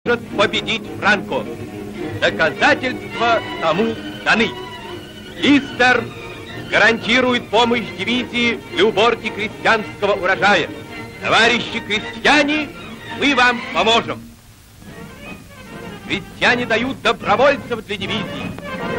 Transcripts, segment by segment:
может победить Франко. Доказательства тому даны. Листер гарантирует помощь дивизии при уборке крестьянского урожая. Товарищи крестьяне, мы вам поможем. Крестьяне дают добровольцев для дивизии.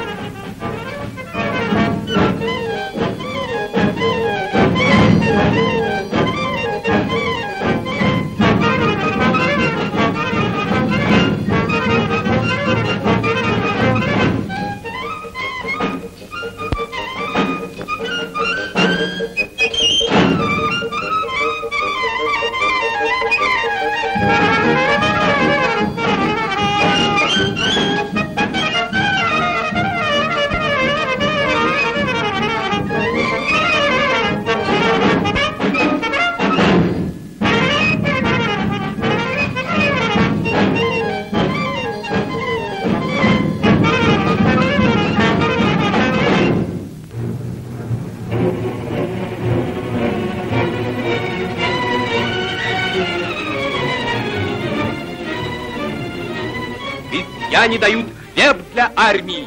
Крестьяне дают хлеб для армии.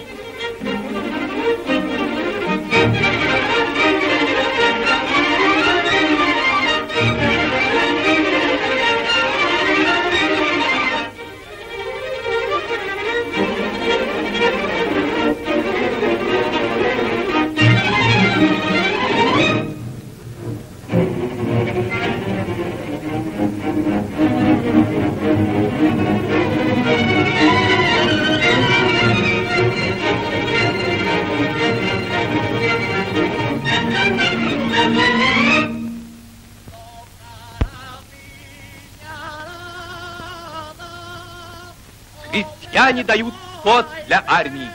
Крестьяне дают скот для армии.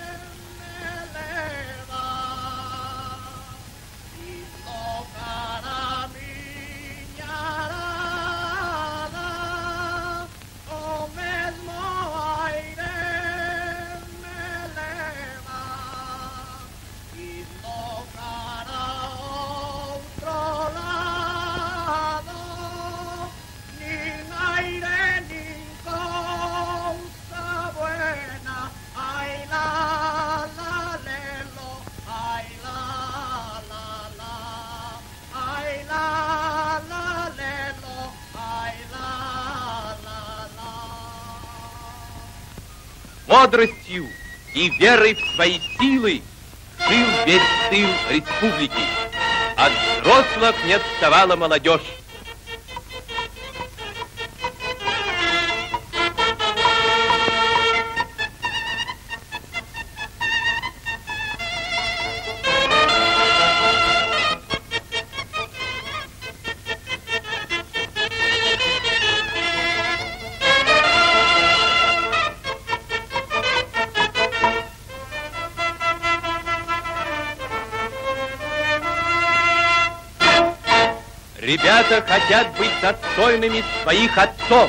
Бодростью и верой в свои силы жил весь тыл республики. От взрослых не отставала молодежь. Ребята хотят быть достойными своих отцов.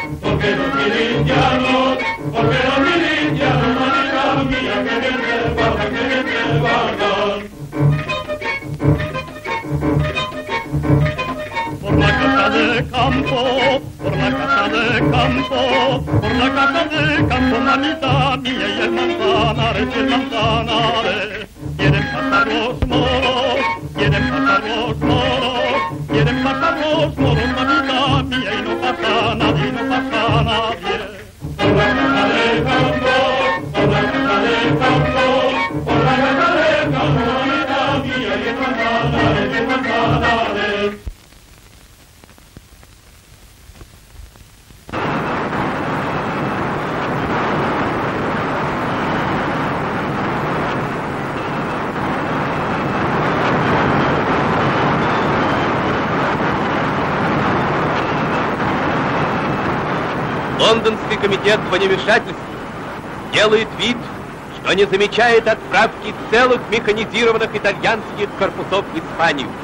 Porque los milicianos, mamita mía, que bien te va. por la casa de campo, mamita mía, y el manzanares. Quieren pasar los moros, quieren pasar los moros, quieren pasar los moros, mamita mía, y no pasa nadie, no pasa nadie. Por la casa del campo, por la casa del campo, por la casa del campo, mamita mía, y el manzanares, el manzanares. Лондонский комитет по невмешательству делает вид, что не замечает отправки целых механизированных итальянских корпусов в Испанию.